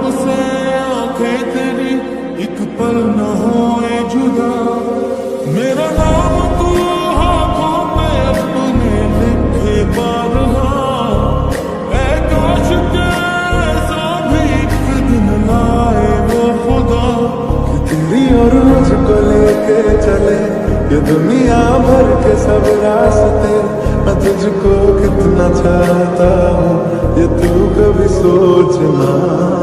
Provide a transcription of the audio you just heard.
से आंखें तेरी एक पल न होए जुदा। मेरा नाम तू हाथों पे अपने लिखे बारहा, ऐ काश के ऐसा भी एक दिन लाए वो खुदा कि तेरी और मुझको लेके चले ये दुनिया भर के सब रास्ते। मैं तुझको कितना चाहता हूँ ये तू कभी सोचना।